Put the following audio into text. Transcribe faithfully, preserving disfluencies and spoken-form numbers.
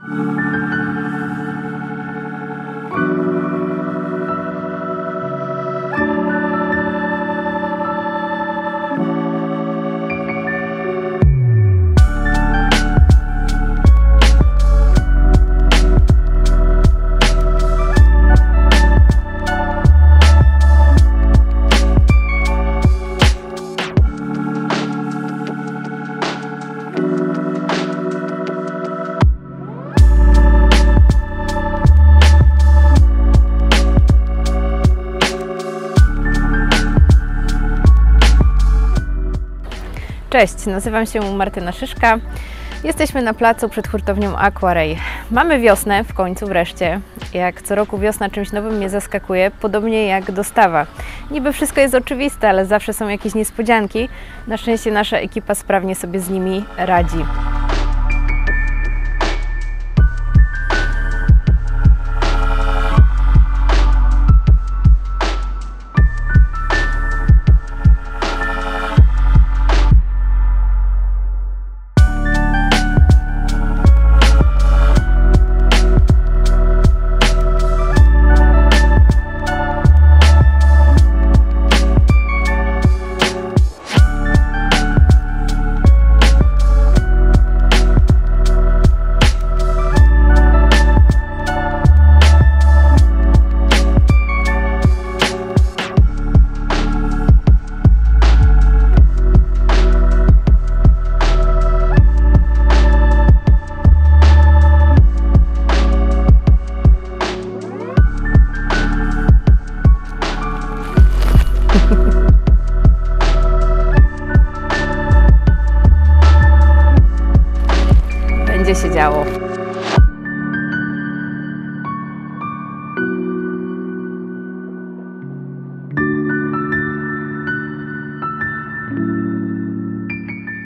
Cześć, nazywam się Martyna Szyszka. Jesteśmy na placu przed hurtownią Aquaray. Mamy wiosnę, w końcu wreszcie. Jak co roku wiosna czymś nowym mnie zaskakuje, podobnie jak dostawa. Niby wszystko jest oczywiste, ale zawsze są jakieś niespodzianki. Na szczęście nasza ekipa sprawnie sobie z nimi radzi.